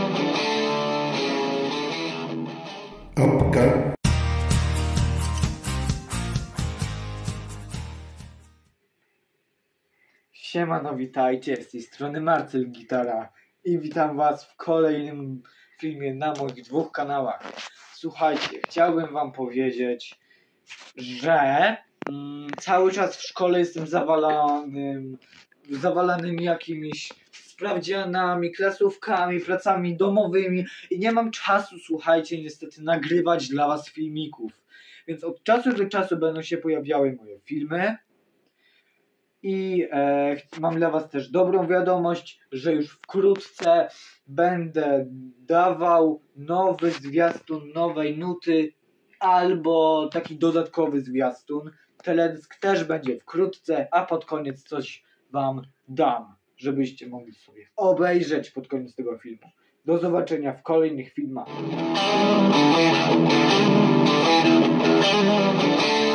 Apka. Siemano, witajcie, z tej strony Marcel Gitara i witam was w kolejnym filmie na moich dwóch kanałach. Słuchajcie, chciałbym wam powiedzieć, że cały czas w szkole jestem zawalanymi jakimiś sprawdzianami, klasówkami, pracami domowymi i nie mam czasu, słuchajcie, niestety nagrywać dla was filmików. Więc od czasu do czasu będą się pojawiały moje filmy. I mam dla was też dobrą wiadomość, że już wkrótce będę dawał nowy zwiastun nowej nuty albo taki dodatkowy zwiastun. Teledysk też będzie wkrótce, a pod koniec coś wam dam, żebyście mogli sobie obejrzeć pod koniec tego filmu. Do zobaczenia w kolejnych filmach.